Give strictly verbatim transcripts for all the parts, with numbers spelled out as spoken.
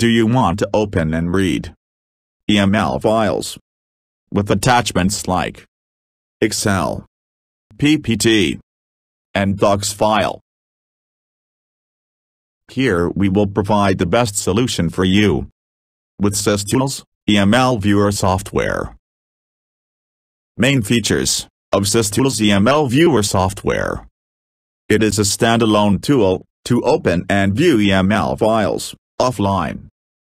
Do you want to open and read E M L files with attachments like Excel, P P T, and Docs file? Here we will provide the best solution for you with SysTools E M L Viewer software. Main features of SysTools E M L Viewer software. It is a standalone tool to open and view E M L files offline.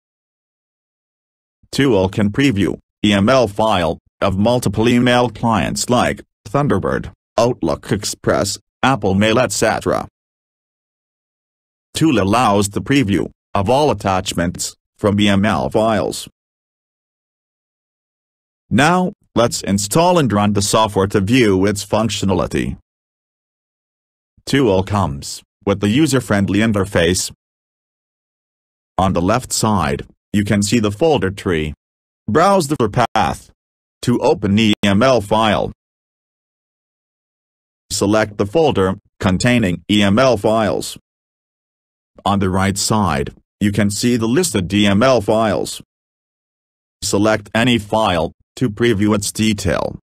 Tool can preview E M L file of multiple email clients like Thunderbird, Outlook Express, Apple Mail, et cetera. Tool allows the preview of all attachments from E M L files. Now, let's install and run the software to view its functionality. Tool comes with the user-friendly interface. On the left side, you can see the folder tree. Browse the path to open E M L file. Select the folder containing E M L files. On the right side, you can see the listed E M L files. Select any file to preview its detail.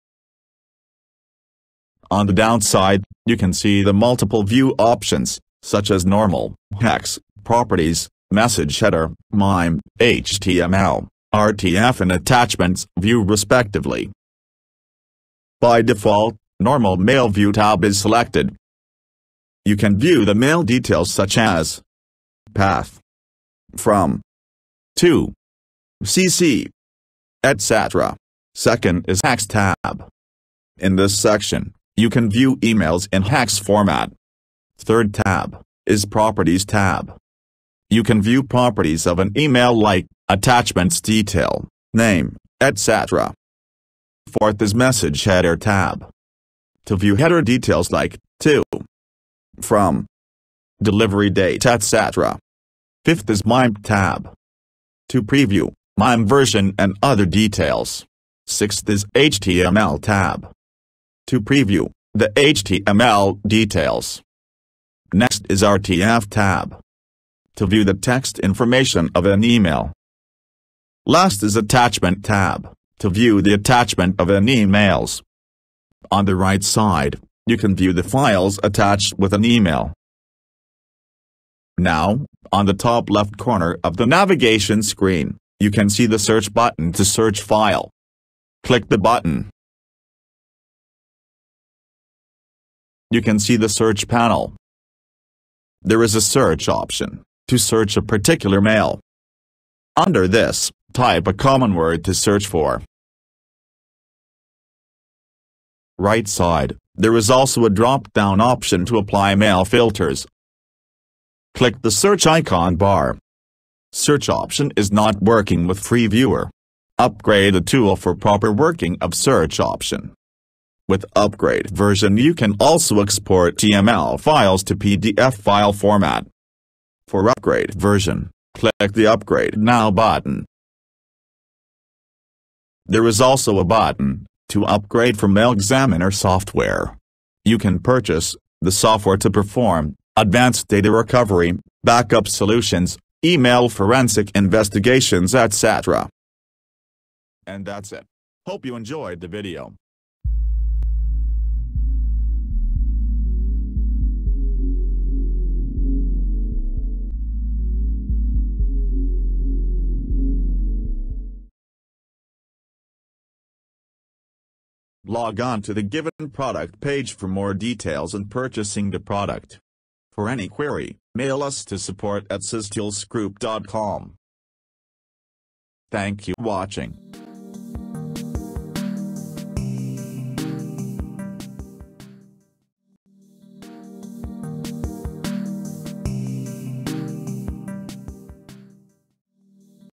On the downside, you can see the multiple view options, such as normal, hex, properties, message header, mime, H T M L, R T F and attachments view respectively. By default, normal mail view tab is selected. You can view the mail details such as path, from, to, C C, et cetera. Second is hex tab. In this section, you can view emails in hex format. Third tab is properties tab. You can view properties of an email like attachments detail, name, et cetera. Fourth is message header tab. To view header details like to, from, delivery date, et cetera. Fifth is mime tab. To preview mime version and other details. Sixth is H T M L tab. To preview the H T M L details. Next is R T F tab. To view the text information of an email. Last is attachment tab. To view the attachment of an emails. On the right side, you can view the files attached with an email. Now, on the top left corner of the navigation screen, you can see the search button to search file. Click the button. You can see the search panel. There is a search option to search a particular mail. Under this, type a common word to search for. Right side, there is also a drop-down option to apply mail filters. Click the search icon bar. Search option is not working with free viewer. Upgrade the tool for proper working of search option. With upgrade version you can also export E M L files to P D F file format. For upgrade version, click the Upgrade Now button. There is also a button to upgrade from Mail Examiner software. You can purchase the software to perform advanced data recovery, backup solutions, email forensic investigations, et cetera. And that's it. Hope you enjoyed the video. Log on to the given product page for more details and purchasing the product. For any query, mail us to support at systoolsgroup dot com. Thank you for watching.